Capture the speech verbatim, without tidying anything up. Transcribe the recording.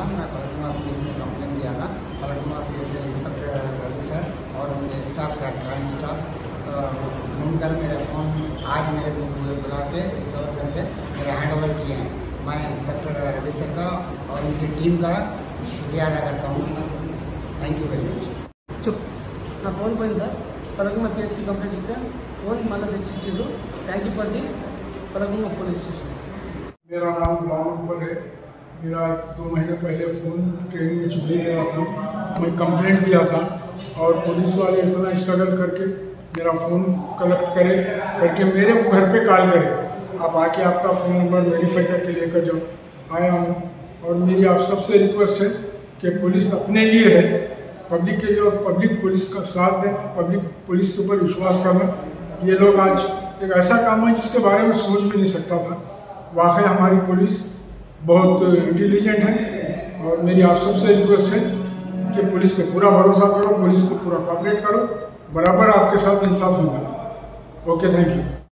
मैं फलकनुमा पुलिस में कंप्लेन दिया था। फलकनुमा पुलिस में इंस्पेक्टर रवि सर और उनके स्टाफ का क्राइम स्टाफ ढूंढ कर मेरा फ़ोन आज मेरे को बुला के रिकवर करके मेरा हैंड ओवर किए हैं। मैं इंस्पेक्टर रवि सर का और उनकी टीम का शुक्रिया अदा करता हूँ। Thank you very much. चुप ना फोन పోయింది సార్ ఫలక్నుమా కేసుకి కంప్లైంట్ ఇస్తే ఫోన్ మళ్ళీ తెచ్చిచ్చిండు। Thank you for the Falaknuma police station. मेरा नाम गुलाम अकबर है। मेरा दो महीने पहले फ़ोन ट्रेन में चोरी गया था, मैं कंप्लेंट दिया था और पुलिस वाले इतना स्ट्रगल करके मेरा फ़ोन कलेक्ट करे करके मेरे को घर पे कॉल करे, आप आके आपका फ़ोन नंबर वेरीफाई करके लेकर जाओ। आया हूँ और मेरी आप सबसे रिक्वेस्ट है कि पुलिस अपने लिए है, पब्लिक के लिए, और पब्लिक पुलिस का साथ देना, पब्लिक पुलिस के ऊपर विश्वास करना। ये लोग आज एक ऐसा काम है जिसके बारे में सोच भी नहीं सकता था। वाकई हमारी पुलिस बहुत इंटेलिजेंट है और मेरी आप सबसे रिक्वेस्ट है कि पुलिस पे पूरा भरोसा करो, पुलिस को पूरा कोऑपरेट करो, बराबर आपके साथ इंसाफ होगा। Okay, thank you.